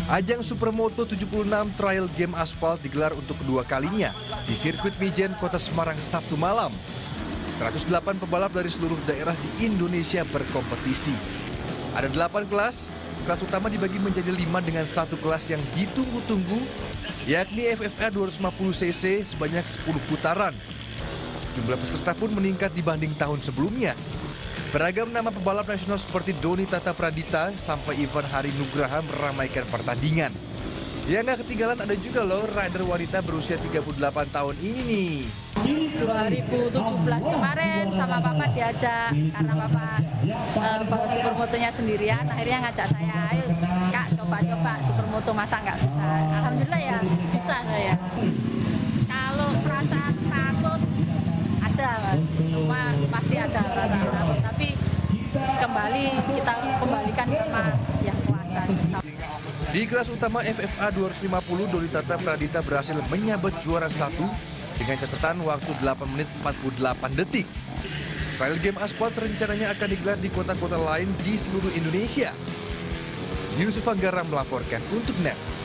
Ajang Supermoto 76 Trial Game Aspal digelar untuk kedua kalinya di sirkuit Mijen, Kota Semarang Sabtu malam. 108 pebalap dari seluruh daerah di Indonesia berkompetisi. Ada 8 kelas utama dibagi menjadi 5 dengan satu kelas yang ditunggu-tunggu, yakni FFA 250cc sebanyak 10 putaran. Jumlah peserta pun meningkat dibanding tahun sebelumnya. Beragam nama pebalap nasional seperti Doni Tata Pradita sampai Ivan Hari Nugraha meramaikan pertandingan. Yang nggak ketinggalan ada juga loh rider wanita berusia 38 tahun ini nih. 2017 kemarin sama Papa diajak, karena Papa bawa supermotonya sendirian, akhirnya ngajak saya, ayo Kak coba-coba supermoto, masa nggak bisa. Alhamdulillah ya bisa saya. Kalau perasaan takut ada, cuma pasti ada rasa takut, tapi kita kembalikan sama yang kuasa. Di kelas utama FFA 250, Doni Tata Pradita berhasil menyabet juara 1 dengan catatan waktu 8 menit 48 detik. Trial Game Aspal rencananya akan digelar di kota-kota lain di seluruh Indonesia. Yusuf Anggara melaporkan untuk NET.